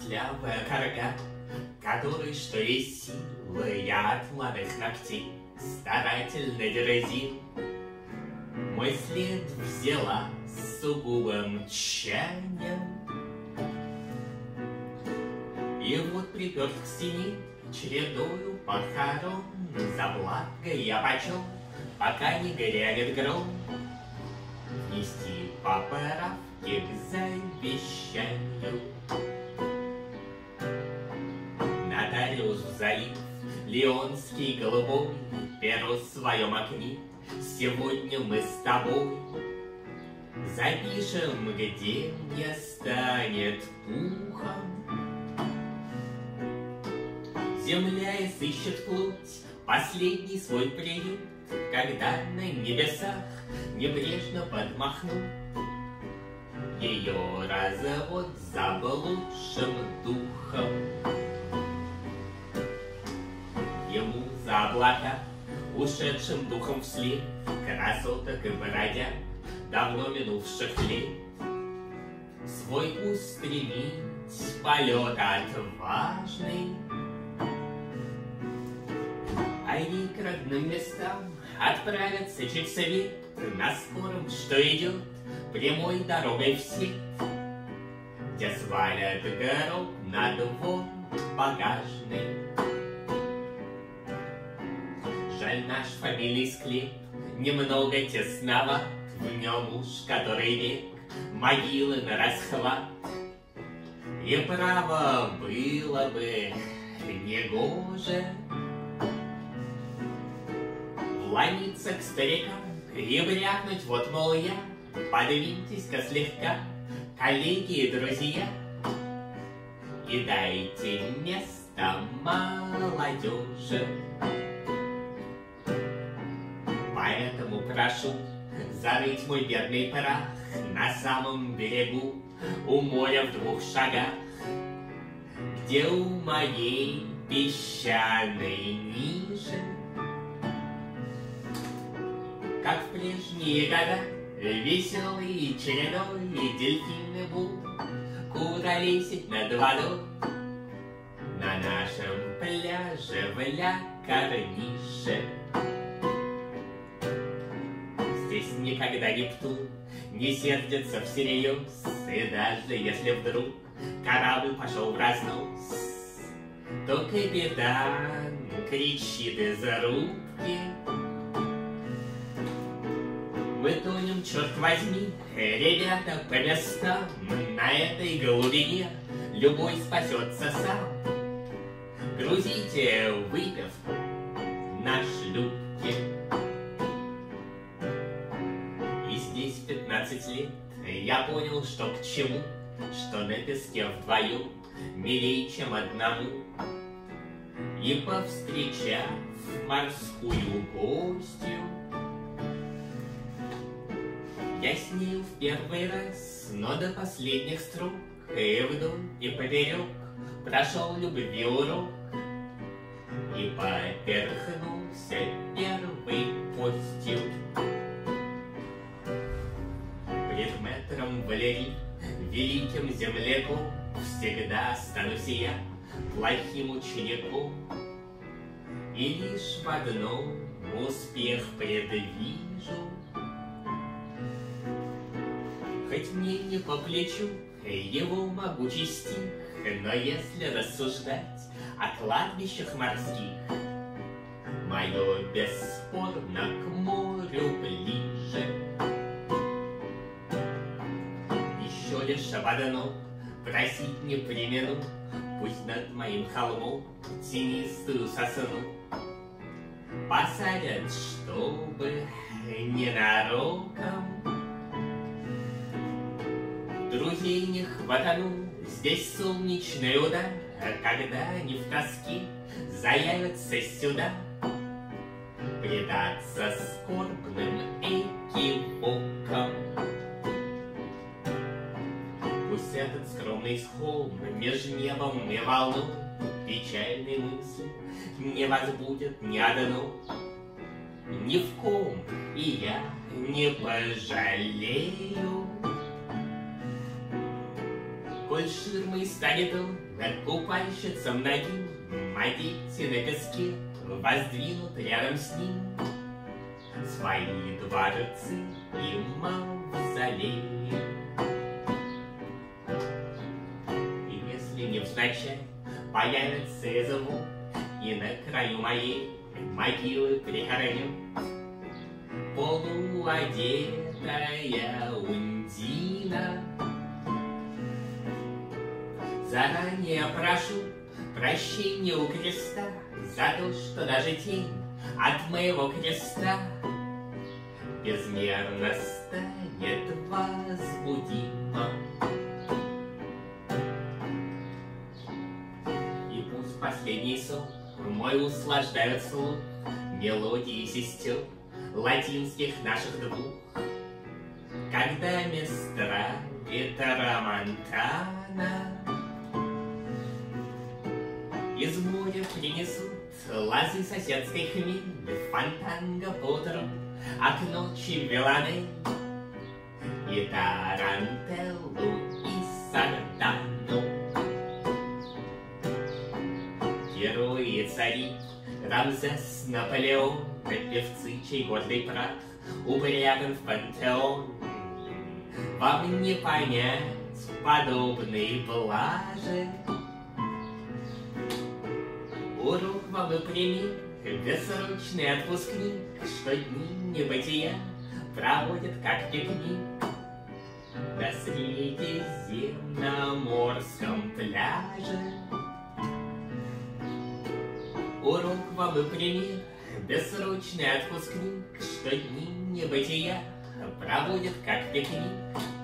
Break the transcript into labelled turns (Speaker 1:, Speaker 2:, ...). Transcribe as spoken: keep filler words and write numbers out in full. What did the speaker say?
Speaker 1: костлявая корга, который, что есть силы, я от молодых ногтей старательно дерзил. Мой след взяла с сугубым тщанием, и вот приперт к стене чередою похорон. За благо я почел, пока не грянет гром, внести поправки к завещанию. Нотариус Заив, Леонский голубой, перо в своем окне. Сегодня мы с тобой запишем, где мне станет пухом. Земля и сыщет плоть последний свой приют, когда на небесах небрежно подмахнут ее развод заблудшим духом. Ему за облака, ушедшим духом вслед, красоток и бродяг, давно минувших лет, свой устремить полет отважный. А ей к родным местам отправятся чуть свет, на скором, что идет прямой дорогой в сеть, где свалят город на двор багажный. Жаль, наш фамилий склеп немного тесноват, в нем уж который век могилы на расхват. И право было бы негоже вломиться к старикам и брякнуть, вот, мол, я, подвиньтесь-ка слегка, коллеги и друзья, и дайте место молодежи. Поэтому прошу зарыть мой верный прах на самом берегу, у моря в двух шагах, где у моей песчаной ниши, как в прежние года, веселые чередой дельфины будут куролесить над водой на нашем пляже в Ля-Корнише. Здесь никогда Нептун не сердится всерьез, и даже если вдруг корабль пошел в разнос, то капитан кричит из рубки: мы тонем, черт возьми, ребята, по местам, на этой глубине любой спасется сам. Грузите выпивку на шлюпке. И здесь в пятнадцать лет я понял, что к чему, что на песке вдвоем милей, чем одному. И повстречав морскую гостью, я с нею в первый раз, но до последних строк, и вдоль, и поперек прошел любви урок, и поперхнулся первой постью. Пред мэтром Валери, великим земляком, всегда останусь я плохим учеником, и лишь в одном успех предвижу. Хоть мне не по плечу его могучий стих, но если рассуждать о кладбищах морских, мое бесспорно к морю ближе. Еще лишь об одном просить не примену, пусть над моим холмом тенистую сосну посадят, чтобы ненароком друзей не хватану. Здесь солнечный удар, когда они в тоске заявятся сюда предаться скорбным экивокам. Пусть этот скромный холм меж небом и волной печальной мысли не возбудит ни одну. Ни в ком и я не пожалею, Коль ширмой станет он над купальщицам ногим, а дети на песке воздвинут рядом с ним свои дворцы и мавзолеи. И если невзначай появится звук, и на краю моей могилы прихороню полуодетая Ундина, заранее прошу прощения у креста за то, что даже тень от моего креста безмерно станет возбудима. И пусть последний сон мой услаждает слух мелодии сестер латинских наших двух, когда Мистраль и Тарамонтана из моря принесут лозы соседской хмель, фонтанго по утру, а к ночи Виланель и Тарантеллу и Сардану. Герои и цари, Рамзес, Наполеон, певцы, чей гордый прах упряган в пантеон. Вам не понять подобные блажи. Урок вам и пример, бессрочный отпускник, что дни небытия проводят как пикник на Средиземноморском пляже. Урок вам и пример, бессрочный отпускник, что дни небытия проводят как пикник